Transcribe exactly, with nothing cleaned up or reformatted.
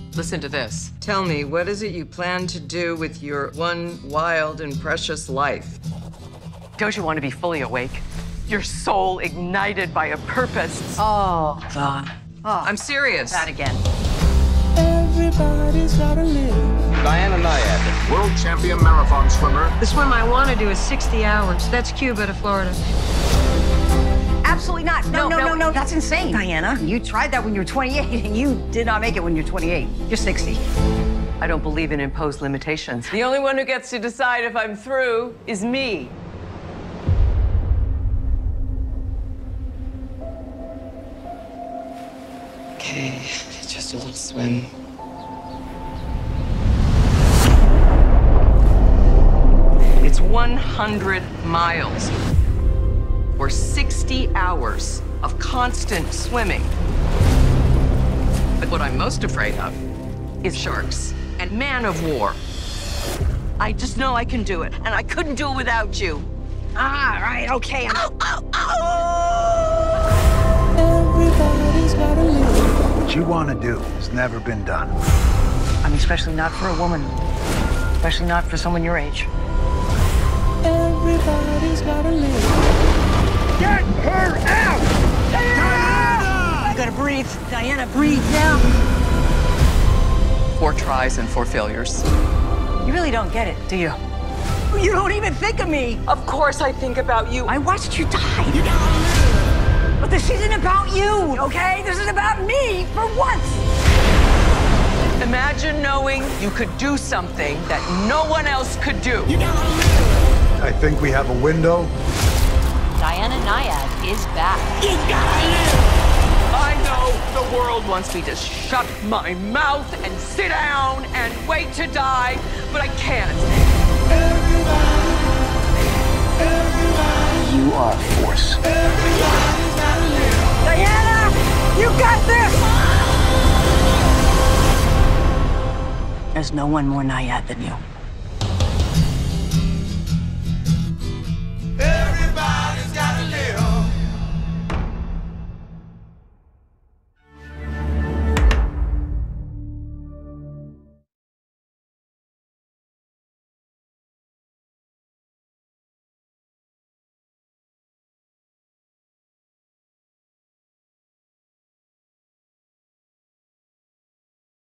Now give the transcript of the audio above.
Listen to this. Tell me, what is it you plan to do with your one wild and precious life? Don't you want to be fully awake? Your soul ignited by a purpose. Oh, God. Oh, I'm serious. that again. Everybody's gotta live. Diana Nyad, world champion marathon swimmer. The swim I want to do is sixty hours. That's Cuba to Florida. Absolutely not. No, No, no, no, no. no. That's insane. Diana, you tried that when you were twenty-eight, and you did not make it when you're twenty-eight. You're sixty. I don't believe in imposed limitations. The only one who gets to decide if I'm through is me. Okay, just a little swim. It's one hundred miles or sixty hours of constant swimming. But what I'm most afraid of is sharks and man of war. I just know I can do it, and I couldn't do it without you. Ah, right, okay. I'm... Ow, ow, ow! Everybody's gotta live. What you want to do has never been done. I mean, especially not for a woman. Especially not for someone your age. Everybody's gotta live. Get her out! Diana! You gotta breathe. Diana, breathe now. Four tries and four failures. You really don't get it, do you? You don't even think of me. Of course I think about you. I watched you die. But this isn't about you, okay? This is about me for once. Imagine knowing you could do something that no one else could do. I think we have a window. Diana Nyad is back. I know the world wants me to shut my mouth and sit down and wait to die, but I can't. You are a force. Diana, you got this! There's no one more Nyad than you.